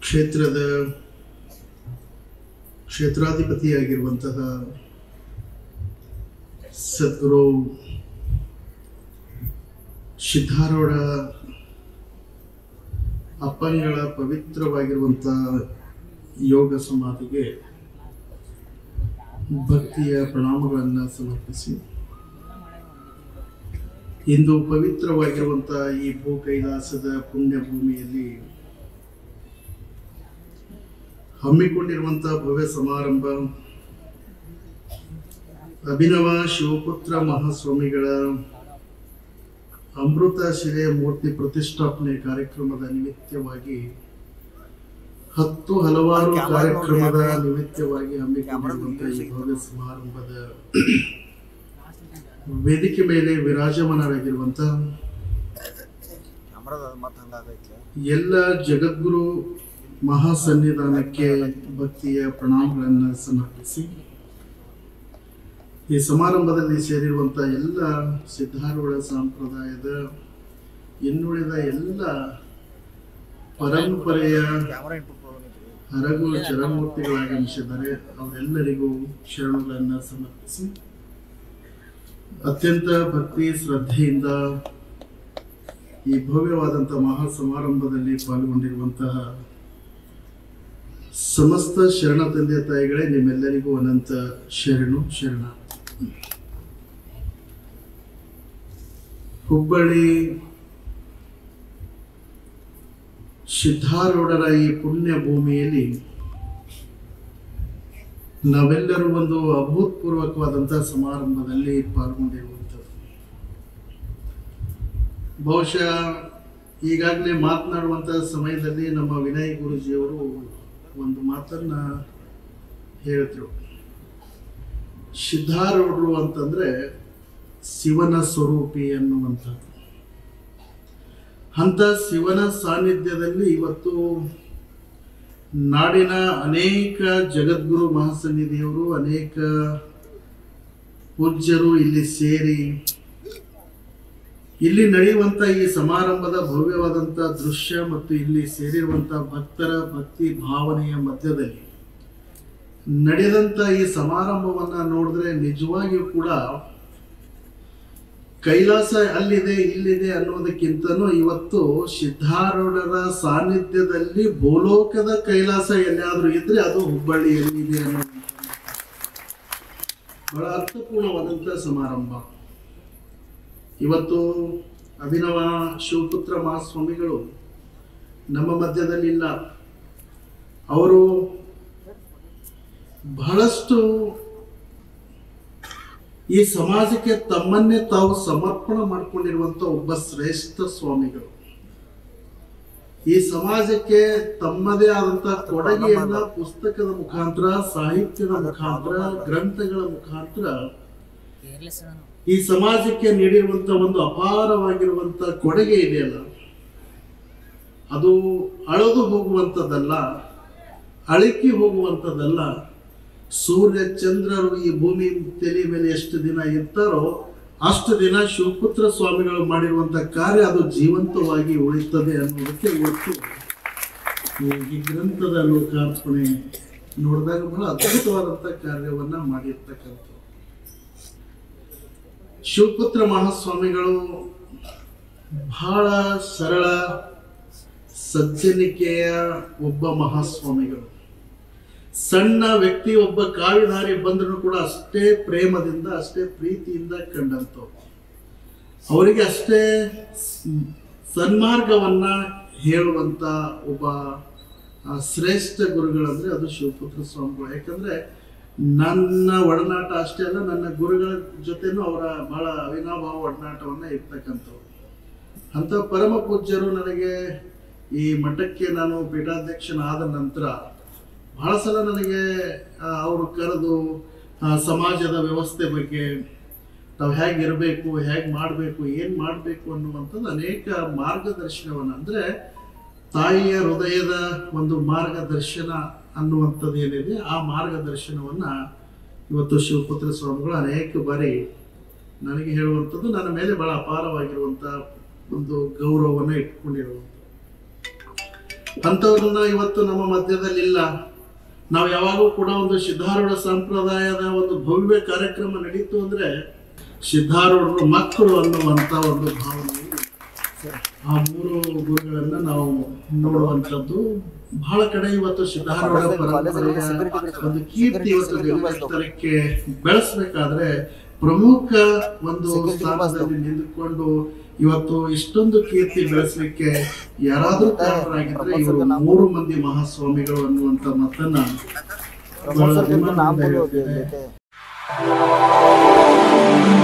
ಕ್ಷೇತ್ರದ ಕ್ಷೇತ್ರಾಧಿಪತಿಯಾಗಿರುವಂತಹ ಸದ್ಗುರು ಸಿದ್ಧಾರೂಢ ಅಪ್ಪಂಗಳ ಪವಿತ್ರವಾಗಿರುವಂತಹ ಯೋಗ ಸಮಾಧಿಗೆ ಭಕ್ತಿಯ ಪ್ರಣಾಮಗಳನ್ನು ಸಮರ್ಪಿಸಿ ಇಂದು ಪವಿತ್ರವಾಗಿರುವಂತಹ ಈ ಭೂ ಕೈಲಾಸದ ಪುಣ್ಯ ಭೂಮಿಯಲ್ಲಿ ಹಮ್ಮಿಕೊಂಡಿರುವಂತಹ ಭವ್ಯ ಸಮಾರಂಭ ಅಭಿನವ ಶಿವಪುತ್ರ ಮಹಾಸ್ವಾಮಿಗಳ ಅಮೃತ ಶಿಲೆಯ ಮೂರ್ತಿ ಪ್ರತಿಷ್ಠಾಪನೆ ಕಾರ್ಯಕ್ರಮದ ನಿಮಿತ್ತವಾಗಿ ಹಲವಾರು ಕಾರ್ಯಕ್ರಮದ ನಿಮಿತ್ತವಾಗಿ ಹಮ್ಮಿಕೊಂಡಿರುವಂತಹ ಈ ಭವ್ಯ ಸಮಾರಂಭದ ವೇದಿಕೆ ಮೇಲೆ ವಿರಾಜಮಾನರಾಗಿರುವಂತಹ ಎಲ್ಲ ಜಗದ್ಗುರು ಮಹಾಸನ್ನಿಧಾನಕ್ಕೆ ಭಕ್ತಿಯ ಪ್ರಣಾಮಗಳನ್ನು ಸಮರ್ಪಿಸಿ ಈ ಸಮಾರಂಭದಲ್ಲಿ ಸೇರಿರುವಂತಹ ಎಲ್ಲ ಸಿದ್ಧಾರೂಢ ಸಂಪ್ರದಾಯದ ಇನ್ನುಳಿದ ಎಲ್ಲ ಪರಂಪರೆಯ ಹರಗು ಚರಮೂರ್ತಿಗಳಾಗಮಿಸಿದ್ದಾರೆ. ಅವರೆಲ್ಲರಿಗೂ ಶರಣುಗಳನ್ನು ಸಮರ್ಪಿಸಿ ಅತ್ಯಂತ ಭಕ್ತಿ ಶ್ರದ್ಧೆಯಿಂದ ಈ ಭವ್ಯವಾದಂತಹ ಮಹಾ ಸಮಾರಂಭದಲ್ಲಿ ಪಾಲ್ಗೊಂಡಿರುವಂತಹ ಸಮಸ್ತ ಶರಣ ತಂದೆ ತಾಯಿಗಳೇ, ನಿಮ್ಮೆಲ್ಲರಿಗೂ ಅನಂತ ಶರಣ. ಹುಬ್ಬಳ್ಳಿ ಸಿದ್ಧಾರೂಢರ ಈ ಪುಣ್ಯ ಭೂಮಿಯಲ್ಲಿ ನಾವೆಲ್ಲರೂ ಒಂದು ಅಭೂತಪೂರ್ವಕವಾದಂತಹ ಸಮಾರಂಭದಲ್ಲಿ ಪಾಲ್ಗೊಂಡಿರುವಂಥದ್ದು. ಬಹುಶಃ ಈಗಾಗಲೇ ಮಾತನಾಡುವಂತಹ ಸಮಯದಲ್ಲಿ ನಮ್ಮ ವಿನಯ್ ಗುರುಜಿಯವರು ಒಂದು ಮಾತನ್ನ ಹೇಳಿದ್ರು. ಸಿದ್ಧಾರೂಢರು ಅಂತಂದ್ರೆ ಶಿವನ ಸ್ವರೂಪಿ ಅನ್ನುವಂಥದ್ದು. ಅಂತ ಶಿವನ ಸಾನ್ನಿಧ್ಯದಲ್ಲಿ ಇವತ್ತು ನಾಡಿನ ಅನೇಕ ಜಗದ್ಗುರು ಮಹಾಸನ್ನಿಧಿಯವರು, ಅನೇಕ ಪೂಜ್ಯರು ಇಲ್ಲಿ ಸೇರಿ ಇಲ್ಲಿ ನಡೆಯುವಂತ ಈ ಸಮಾರಂಭದ ಭವ್ಯವಾದಂತಹ ದೃಶ್ಯ ಮತ್ತು ಇಲ್ಲಿ ಸೇರಿರುವಂತಹ ಭಕ್ತರ ಭಕ್ತಿ ಭಾವನೆಯ ಮಧ್ಯದಲ್ಲಿ ನಡೆದಂತ ಈ ಸಮಾರಂಭವನ್ನ ನೋಡಿದ್ರೆ ನಿಜವಾಗಿಯೂ ಕೂಡ ಕೈಲಾಸ ಅಲ್ಲಿದೆ ಇಲ್ಲಿದೆ ಅನ್ನೋದಕ್ಕಿಂತನೂ ಇವತ್ತು ಸಿದ್ಧಾರೂಢರ ಸಾನ್ನಿಧ್ಯದಲ್ಲಿ ಭೂಲೋಕದ ಕೈಲಾಸ ಎಲ್ಲಿಯಾದ್ರೂ ಇದ್ರೆ ಅದು ಹುಬ್ಬಳ್ಳಿಯಲ್ಲಿದೆ ಅನ್ನೋದು ಬಹಳ ಅರ್ಥಪೂರ್ಣವಾದಂತಹ ಸಮಾರಂಭ. ಇವತ್ತು ಅಭಿನವ ಶಿವಪುತ್ರ ಮಹಾಸ್ವಾಮಿಗಳು ನಮ್ಮ ಮಧ್ಯದಲ್ಲಿಲ್ಲ. ಅವರು ಬಹಳಷ್ಟು ಈ ಸಮಾಜಕ್ಕೆ ತಮ್ಮನ್ನೇ ತಾವು ಸಮರ್ಪಣೆ ಮಾಡಿಕೊಂಡಿರುವಂತ ಒಬ್ಬ ಶ್ರೇಷ್ಠ ಸ್ವಾಮಿಗಳು. ಈ ಸಮಾಜಕ್ಕೆ ತಮ್ಮದೇ ಆದಂತಹ ಕೊಡುಗೆಯನ್ನ ಪುಸ್ತಕದ ಮುಖಾಂತರ, ಸಾಹಿತ್ಯದ ಮುಖಾಂತರ, ಗ್ರಂಥಗಳ ಮುಖಾಂತರ ಈ ಸಮಾಜಕ್ಕೆ ನೀಡಿರುವಂತ ಒಂದು ಅಪಾರವಾಗಿರುವಂತ ಕೊಡುಗೆ ಇದೆಯಲ್ಲ, ಅದು ಅಳೆದು ಹೋಗುವಂಥದ್ದಲ್ಲ, ಅಳಿಕೆ ಹೋಗುವಂಥದ್ದಲ್ಲ. ಸೂರ್ಯ ಚಂದ್ರರು ಈ ಭೂಮಿ ತಲೆ ಮೇಲೆ ಎಷ್ಟು ದಿನ ಇರ್ತಾರೋ ಅಷ್ಟು ದಿನ ಶಿವಪುತ್ರ ಸ್ವಾಮಿಗಳು ಮಾಡಿರುವಂತ ಕಾರ್ಯ ಅದು ಜೀವಂತವಾಗಿ ಉಳಿಯುತ್ತದೆ ಅನ್ನೋದಕ್ಕೆ ಇವತ್ತು ಈ ಗ್ರಂಥದ ಲೋಕಾರ್ಪಣೆ ನೋಡಿದಾಗ ಬಹಳ ಅದ್ಭುತವಾದಂತ ಕಾರ್ಯವನ್ನ ಮಾಡಿರ್ತಕ್ಕಂಥ ಶಿವಪುತ್ರ ಮಹಾಸ್ವಾಮಿಗಳು ಬಹಳ ಸರಳ ಸಜ್ಜನಿಕೆಯ ಒಬ್ಬ ಮಹಾಸ್ವಾಮಿಗಳು. ಸಣ್ಣ ವ್ಯಕ್ತಿ ಒಬ್ಬ ಕಾವಿದಾರಿ ಬಂದರೂ ಕೂಡ ಅಷ್ಟೇ ಪ್ರೇಮದಿಂದ, ಅಷ್ಟೇ ಪ್ರೀತಿಯಿಂದ ಕಂಡಂಥವ್ರು. ಅವರಿಗೆ ಅಷ್ಟೇ ಸನ್ಮಾರ್ಗವನ್ನ ಹೇಳುವಂತ ಒಬ್ಬ ಶ್ರೇಷ್ಠ ಗುರುಗಳಂದ್ರೆ ಅದು ಶಿವಪುತ್ರ ಸ್ವಾಮಿಗಳು. ಯಾಕಂದ್ರೆ ನನ್ನ ಒಡನಾಟ ಅಷ್ಟೇ ಅಲ್ಲ, ನನ್ನ ಗುರುಗಳ ಜೊತೆನೂ ಅವರ ಬಹಳ ಅವಿನಾಭಾವ ಒಡನಾಟವನ್ನ ಇರ್ತಕ್ಕಂಥವ್ರು. ಅಂತ ಪರಮ ಪೂಜ್ಯರು ನನಗೆ ಈ ಮಠಕ್ಕೆ ನಾನು ಪೀಠಾಧ್ಯಕ್ಷನಾದ ನಂತರ ಬಹಳ ಸಲ ನನಗೆ ಅವರು ಕರೆದು ಸಮಾಜದ ವ್ಯವಸ್ಥೆ ಬಗ್ಗೆ ನಾವು ಹೇಗಿರಬೇಕು, ಹೇಗೆ ಮಾಡಬೇಕು, ಏನು ಮಾಡಬೇಕು ಅನ್ನುವಂಥದ್ದು ಅನೇಕ ಮಾರ್ಗದರ್ಶನವನ್ನು, ಅಂದರೆ ತಾಯಿಯ ಹೃದಯದ ಒಂದು ಮಾರ್ಗದರ್ಶನ ಅನ್ನುವಂಥದ್ದು ಏನಿದೆ ಆ ಮಾರ್ಗದರ್ಶನವನ್ನು ಇವತ್ತು ಶಿವಪುತ್ರ ಸ್ವಾಮಿಗಳು ಅನೇಕ ಬಾರಿ ನನಗೆ ಹೇಳುವಂಥದ್ದು ನನ್ನ ಮೇಲೆ ಬಹಳ ಅಪಾರವಾಗಿರುವಂಥ ಒಂದು ಗೌರವವನ್ನು ಇಟ್ಕೊಂಡಿರುವಂಥದ್ದು. ಅಂಥವ್ರನ್ನ ಇವತ್ತು ನಮ್ಮ ಮಧ್ಯದಲ್ಲಿ ಇಲ್ಲ. ನಾವು ಯಾವಾಗೂ ಕೂಡ ಒಂದು ಸಿದ್ಧಾರೂಢ ಸಂಪ್ರದಾಯದ ಒಂದು ಭವ್ಯ ಕಾರ್ಯಕ್ರಮ ನಡೀತು ಅಂದ್ರೆ ಸಿದ್ಧಾರೂಢರು ಮಕ್ಕಳು ಅನ್ನುವಂಥ ಒಂದು ಭಾವನೆ, ಆ ಮೂರು ಗುರುಗಳನ್ನ ನಾವು ನೋಡುವಂಥದ್ದು ಬಹಳ ಕಡೆ. ಇವತ್ತು ಸಿದ್ಧಾರೂಢ ಪರಂಪರೆಯ ಒಂದು ಕೀರ್ತಿ ಇವತ್ತು ಜಗತ್ತರಕ್ಕೆ ಬೆಳೆಸಬೇಕಾದ್ರೆ ಪ್ರಮುಖ ಒಂದು ಸ್ಥಾನದಲ್ಲಿ ನಿಂತುಕೊಂಡು ಇವತ್ತು ಇಷ್ಟೊಂದು ಕೀರ್ತಿ ಬೆಳೆಸಲಿಕ್ಕೆ ಯಾರಾದ್ರೂ ಕಾರಣರಾಗಿದ್ರೆ ಇವರು 3 ಮಂದಿ ಮಹಾಸ್ವಾಮಿಗಳು ಅನ್ನುವಂಥ ಮಾತನ್ನ ಬಹಳ ಅಭಿಮಾನದಿಂದ ಹೇಳ್ತೇನೆ.